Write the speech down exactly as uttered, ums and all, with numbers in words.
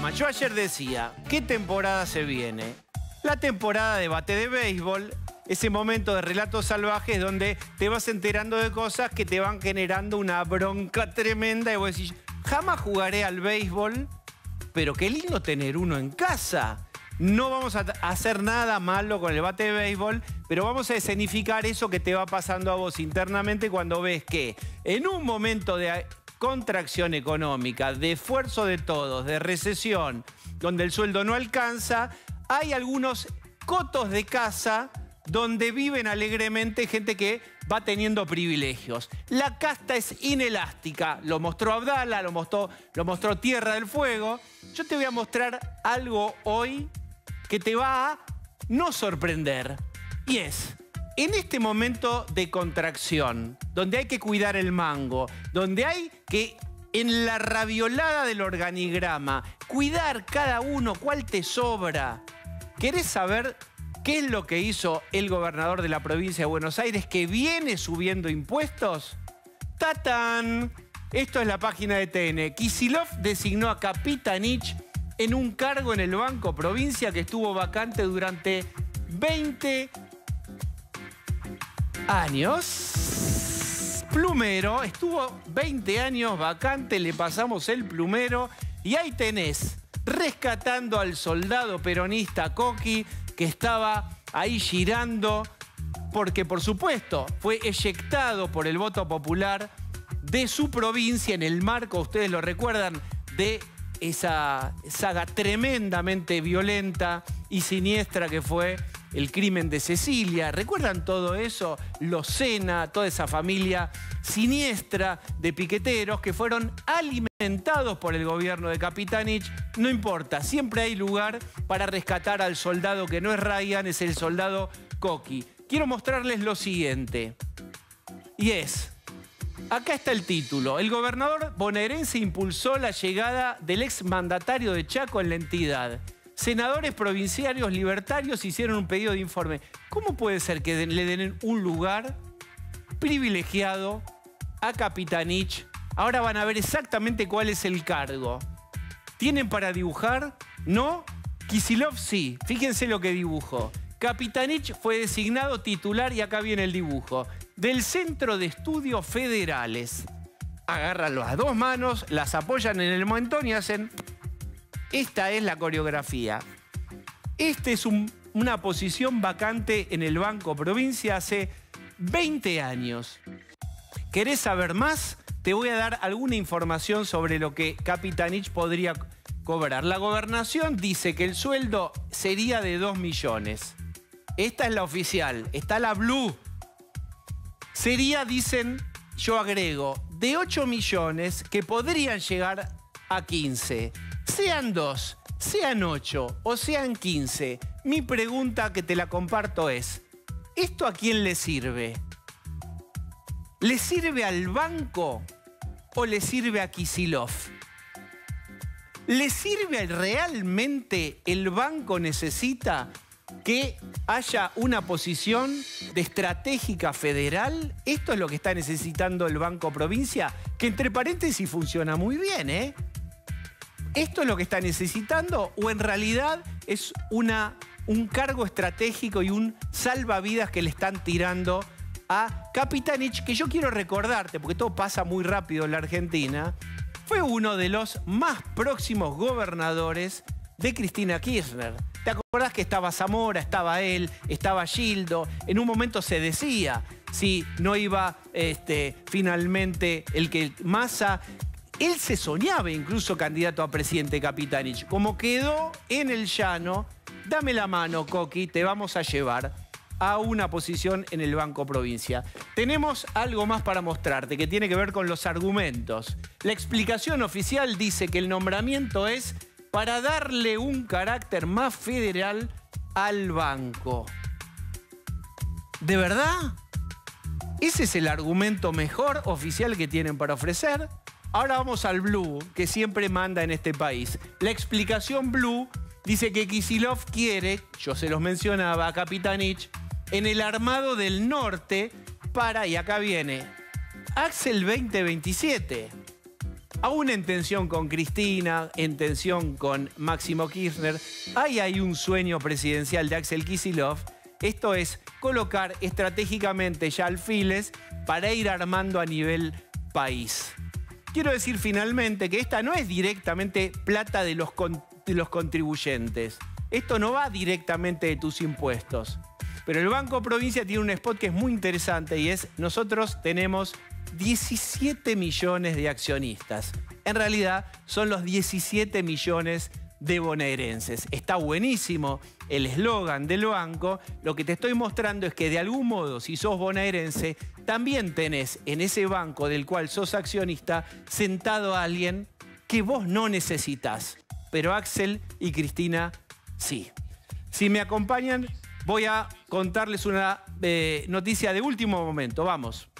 programa, yo ayer decía, ¿qué temporada se viene? La temporada de Bate de Béisbol, ese momento de relatos salvajes donde te vas enterando de cosas que te van generando una bronca tremenda y vos decís, jamás jugaré al béisbol, pero qué lindo tener uno en casa. No vamos a hacer nada malo con el bate de béisbol, pero vamos a escenificar eso que te va pasando a vos internamente cuando ves que en un momento de contracción económica, de esfuerzo de todos, de recesión, donde el sueldo no alcanza, hay algunos cotos de casa donde viven alegremente gente que va teniendo privilegios. La casta es inelástica, lo mostró Abdala, lo mostró, lo mostró Tierra del Fuego. Yo te voy a mostrar algo hoy que te va a no sorprender. Y es, en este momento de contracción, donde hay que cuidar el mango, donde hay que, en la raviolada del organigrama, cuidar cada uno, cuál te sobra. ¿Querés saber qué es lo que hizo el gobernador de la provincia de Buenos Aires, que viene subiendo impuestos? ¡Tatán! Esto es la página de T N. Kicillof designó a Capitanich en un cargo en el Banco Provincia que estuvo vacante durante veinte años. Plumero, estuvo veinte años vacante, le pasamos el plumero y ahí tenés, rescatando al soldado peronista Coqui, que estaba ahí girando, porque por supuesto fue eyectado por el voto popular de su provincia en el marco, ustedes lo recuerdan, de esa saga tremendamente violenta y siniestra que fue el crimen de Cecilia. ¿Recuerdan todo eso? Locena, toda esa familia siniestra de piqueteros que fueron alimentados por el gobierno de Capitanich. No importa, siempre hay lugar para rescatar al soldado que no es Ryan, es el soldado Coqui. Quiero mostrarles lo siguiente. Y es, acá está el título. El gobernador bonaerense impulsó la llegada del exmandatario de Chaco en la entidad. Senadores provinciarios libertarios hicieron un pedido de informe. ¿Cómo puede ser que le den un lugar privilegiado a Capitanich? Ahora van a ver exactamente cuál es el cargo. ¿Tienen para dibujar? ¿No? Kicillof sí. Fíjense lo que dibujó. Capitanich fue designado titular, y acá viene el dibujo, del Centro de Estudios Federales. Agarran las dos manos, las apoyan en el mentón y hacen... Esta es la coreografía. Esta es un, una posición vacante en el Banco Provincia hace veinte años. ¿Querés saber más? Te voy a dar alguna información sobre lo que Capitanich podría cobrar. La gobernación dice que el sueldo sería de dos millones. Esta es la oficial. Está la Blue. Sería, dicen, yo agrego, de ocho millones que podrían llegar a quince. Sean dos, sean ocho o sean quince, mi pregunta que te la comparto es, ¿esto a quién le sirve? ¿Le sirve al banco o le sirve a Kicillof? ¿Le sirve realmente? ¿El banco necesita que haya una posición de estratégica federal? ¿Esto es lo que está necesitando el Banco Provincia? Que entre paréntesis funciona muy bien, ¿eh? ¿Esto es lo que está necesitando o en realidad es una, un cargo estratégico y un salvavidas que le están tirando a Capitanich, que yo quiero recordarte, porque todo pasa muy rápido en la Argentina, fue uno de los más próximos gobernadores de Cristina Kirchner. ¿Te acordás que estaba Zamora, estaba él, estaba Gildo? En un momento se decía si no iba este, finalmente el que Massa... Él se soñaba incluso candidato a presidente Capitanich. Como quedó en el llano, dame la mano, Coqui, te vamos a llevar a una posición en el Banco Provincia. Tenemos algo más para mostrarte que tiene que ver con los argumentos. La explicación oficial dice que el nombramiento es para darle un carácter más federal al banco. ¿De verdad? ¿Ese es el argumento mejor oficial que tienen para ofrecer? Ahora vamos al Blue, que siempre manda en este país. La explicación Blue dice que Kicillof quiere, yo se los mencionaba a Capitanich, en el armado del norte para, y acá viene, Axel veinte veintisiete. aún en tensión con Cristina, en tensión con Máximo Kirchner, ahí hay un sueño presidencial de Axel Kicillof. Esto es colocar estratégicamente ya alfiles para ir armando a nivel país. Quiero decir finalmente que esta no es directamente plata de los, con, de los contribuyentes. Esto no va directamente de tus impuestos. Pero el Banco Provincia tiene un spot que es muy interesante y es: nosotros tenemos diecisiete millones de accionistas. En realidad son los diecisiete millones de bonaerenses. Está buenísimo el eslogan del banco. Lo que te estoy mostrando es que de algún modo, si sos bonaerense, también tenés en ese banco del cual sos accionista sentado a alguien que vos no necesitas. Pero Axel y Cristina sí. Si me acompañan, voy a contarles una eh, noticia de último momento. Vamos.